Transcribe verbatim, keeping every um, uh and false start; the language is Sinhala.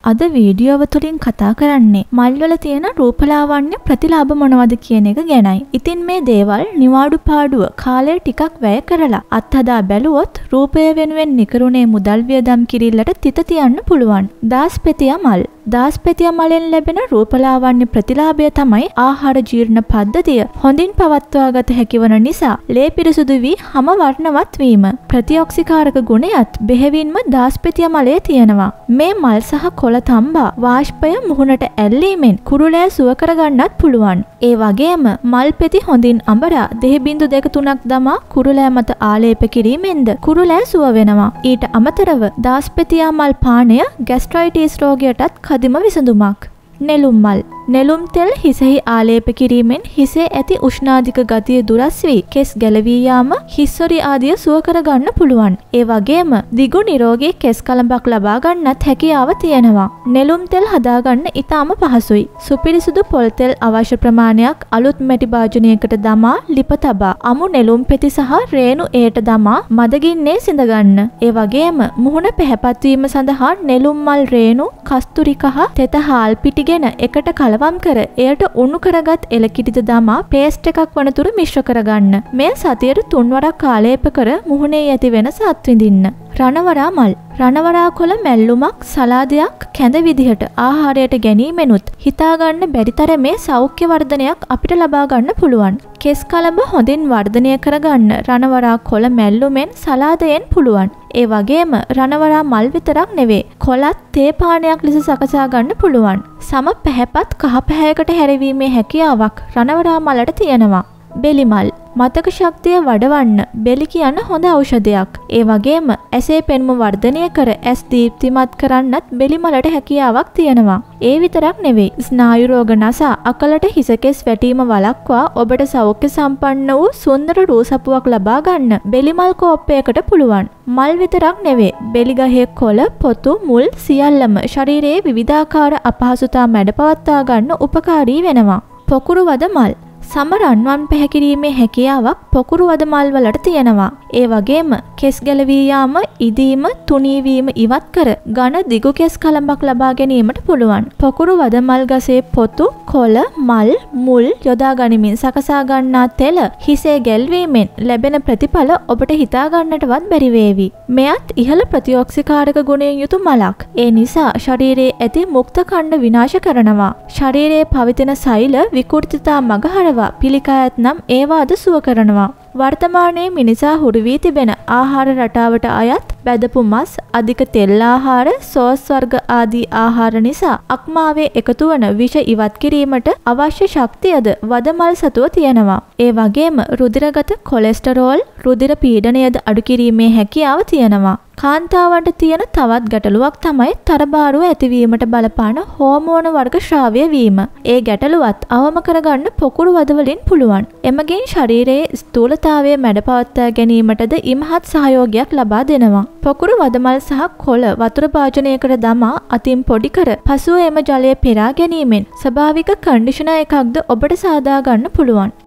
අද වීඩියෝව තුලින් කතා කරන්නේ මල්වල තියෙන රූපලාවන්‍ය ප්‍රතිලාභ මොනවද කියන එක ගැනයි. ඉතින් මේ දේවල් නිවාඩු පාඩුව කාලය ටිකක් වැය කරලා අත්හදා බැලුවොත් රූපය වෙනුවෙන් නිකරුණේ මුදල් වියදම් කිරිල්ලට තිත තියන්න පුළුවන්. දාස්පෙතිය මල්. දාස්පෙතිය මලෙන් ලැබෙන රූපලාවන්‍ය ප්‍රතිලාභය තමයි ආහාර ජීර්ණ පද්ධතිය හොඳින් පවත්වා ගත හැකි වන නිසා ලේ පිරිසුදු වී හම වර්ණවත් වීම. ප්‍රතිඔක්සිකාරක ගුණයත් බෙහෙවින්ම දාස්පෙතිය මලේ තියෙනවා. මේ මල් සහ කොළ තම්බා වාෂ්පය මුහුණට ඇල්ලීමෙන් කුරුලෑ සුව කරගන්නත් පුළුවන්. ඒ වගේම මල් පෙති හොඳින් අඹරා දෙහි බිංදු දෙක තුනක් දමා කුරුලෑ මත ආලේප කිරීමෙන්ද කුරුලෑ සුව වෙනවා. ඊට අමතරව දාස්පෙතිය මල් පානය ગેස්ට්‍රයිටිස් රෝගයටත් කදිම විසඳුමක්. නෙළුම් මල්. නෙළුම් තෙල් හිසෙහි ආලේප කිරීමෙන් හිසේ ඇති උෂ්ණාධික ගතිය දුරස් වී කෙස් ගැලවී යාම හිස්සොරි ආදිය සුව කර ගන්න පුළුවන්. ඒ වගේම දිගු නිරෝගී කෙස් කලඹක් ලබා ගන්නත් හැකියාව තියෙනවා. නෙළුම් තෙල් හදා ගන්න ඉතාම පහසුයි. සුපිරිසුදු පොල් තෙල් අවශ්‍ය ප්‍රමාණයක් අලුත් මැටි භාජනයකට දමා ලිප තබා අමු නෙළුම් පෙති සහ රේණු එයට දමා මදගින්නේ සිඳ ගන්න. ඒ වගේම මුහුණ පැහැපත් වීම සඳහා නෙළුම් මල් රේණු කස්තුරි කහ තෙත හාල් පිටිගෙන එකට කලවම් කර එයට උණු කරගත් එලකිරිද දමා පේස්ට් එකක් වනතුරු මිශ්‍ර කරගන්න. මේ සතියට තුන්වරක් ආලේප කර මුහුණේ ඇති වෙනස අත්විඳින්න. රණවරා මල්. රණවරා කොළ මැල්ලුමක් සලාදයක් කැඳ විදිහට ආහාරයට ගැනීමෙනුත් හිතාගන්න බැරි තරමේ සෞඛ්‍ය වර්ධනයක් අපිට ලබා ගන්න පුළුවන්. කෙස් කලඹ හොඳින් වර්ධනය කරගන්න රණවරා කොළ මැල්ලුමෙන් සලාදයෙන් පුළුවන්. ඒ වගේම රණවරා මල් විතරක් නෙවෙයි කොළත් තේ පානයක් ලෙස සකසා ගන්න පුළුවන්. සම පැහැපත් කහ පැහැයකට හැරවීමේ හැකියාවක් රණවරා මලට තියෙනවා. බෙලි මල්. මතක ශක්තිය වඩවන්න බෙලි කියන හොඳ ඖෂධයක්. ඒ වගේම ඇසේ පෙනුම වර්ධනය කර ඇස් දීප්තිමත් කරන්නත් බෙලි මලට හැකියාවක් තියෙනවා. ඒ විතරක් නෙවෙයි ස්නායු රෝග නසා අකලට හිසකෙස් වැටීම වළක්වා ඔබට සෞඛ්‍ය සම්පන්න වූ සුන්දර රූසපුවක් ලබා ගන්න බෙලි මල් කෝප්පයකට පුළුවන්. මල් විතරක් නෙවෙයි බෙලි ගහේ කොළ පොතු මුල් සියල්ලම ශරීරයේ විවිධාකාර අපහසුතා මැඩ පවත්වා ගන්න උපකාරී වෙනවා. පොකුරු වද මල්. සම රන්වන් පැහැකිරීමේ හැකියාවක් පොකුරු වද මල් වලට තියෙනවා. ඒ වගේම කෙස් ගැලවී යාම, ඉදීම, තුනී වීම ඉවත් කර ඝන දිගු කෙස් කලඹක් ලබා ගැනීමට පුළුවන්. පොකුරු වද මල් ගසේ පොතු, කොළ, මල්, මුල් යොදා ගනිමින් සකසා ගන්නා තෙල හිසේ ගැල්වීමෙන් ලැබෙන ප්‍රතිඵල ඔබට හිතා ගන්නටවත් බැරි වේවි. මෙයත් ඉහළ ප්‍රතිඔක්සිකාරක ගුණයෙන් යුතු මලක්. ඒ නිසා ශරීරයේ ඇති මුක්ත කණ්ඩ විනාශ කරනවා. ශරීරයේ පවතින සෛල විකෘතිතා මගහරවා පිළිකායත් නම් ඒවාද සුව කරනවා. වර්තමානයේ මිනිසා හුරු වී තිබෙන ආහාර රටාවට අයත් බැදපු මස්, අධික තෙල් ආහාර, සෝස් වර්ග ආදී ආහාර නිසා අක්මාවේ එකතු වන විෂ ඉවත් කිරීමට අවශ්‍ය ශක්තියද වදමල් සතුව තියෙනවා. ඒ වගේම රුධිරගත කොලෙස්ටරෝල්, රුධිර පීඩනයද අඩු කිරීමේ හැකියාව තියෙනවා. කාන්තාවන්ට තියෙන තවත් ගැටලුවක් තමයි තරබාරුව ඇතිවීමට බලපාන හෝමෝන වර්ග ශ්‍රාව්‍ය වීම. ඒ ගැටලුවත් අවම කරගන්න පොකුරු වද වලින් පුළුවන්. එමගින් ශරීරයේ ස්ථූලතාවය මැඩ පවත්වා ගැනීමටද ඉමහත් සහයෝගයක් ලබා දෙනවා. පොකුරු වදමල් සහ කොළ වතුර භාජනයකට දමා අතින් පොඩි කර පසුව එම ජලය පෙරා ගැනීමෙන් ස්වභාවික කන්ඩිෂනර් එකක්ද ඔබට සාදා ගන්න පුළුවන්.